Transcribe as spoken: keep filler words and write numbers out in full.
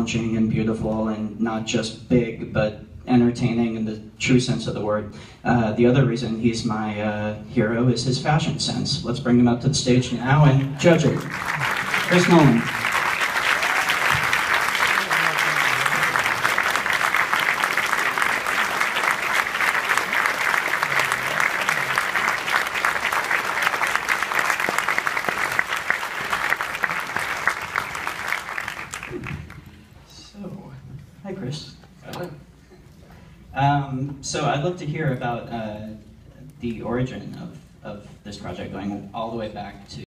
challenging and beautiful, and not just big, but entertaining in the true sense of the word. Uh, the other reason he's my uh, hero is his fashion sense. Let's bring him up to the stage now and judge it. Chris Nolan. So, hi Chris. Hello. Um, so I'd love to hear about uh, the origin of, of this project, going all the way back to